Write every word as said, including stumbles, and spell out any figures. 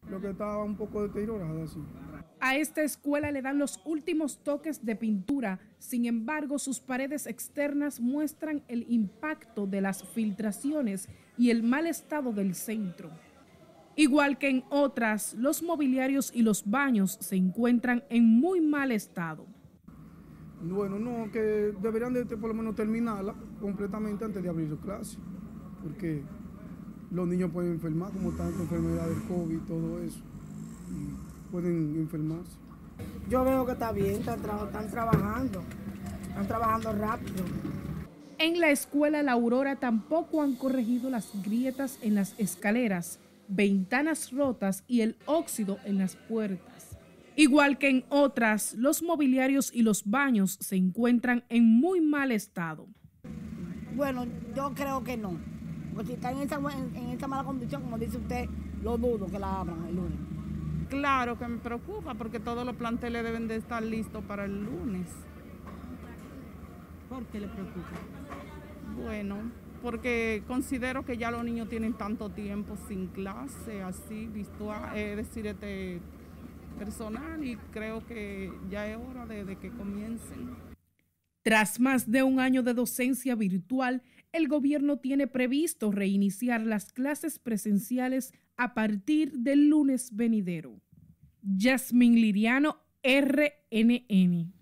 lo que estaba un poco deteriorada, sí. A esta escuela le dan los últimos toques de pintura, sin embargo, sus paredes externas muestran el impacto de las filtraciones y el mal estado del centro. Igual que en otras, los mobiliarios y los baños se encuentran en muy mal estado. Bueno, no, que deberían de por lo menos terminarla completamente antes de abrir clases, porque los niños pueden enfermar, como tanta enfermedad del COVID y todo eso, y pueden enfermarse. Yo veo que está bien, están, tra están trabajando, están trabajando rápido. En la escuela La Aurora tampoco han corregido las grietas en las escaleras, ventanas rotas y el óxido en las puertas. Igual que en otras, los mobiliarios y los baños se encuentran en muy mal estado. Bueno, yo creo que no, porque si están en esa, en, en esa mala condición, como dice usted, lo dudo que la abran el lunes. Claro que me preocupa, porque todos los planteles deben de estar listos para el lunes. ¿Por qué le preocupa? Bueno, porque considero que ya los niños tienen tanto tiempo sin clase, así, virtual, es decir, este, personal, y creo que ya es hora de, de que comiencen. Tras más de un año de docencia virtual, el gobierno tiene previsto reiniciar las clases presenciales a partir del lunes venidero. Yasmín Liriano, R N N.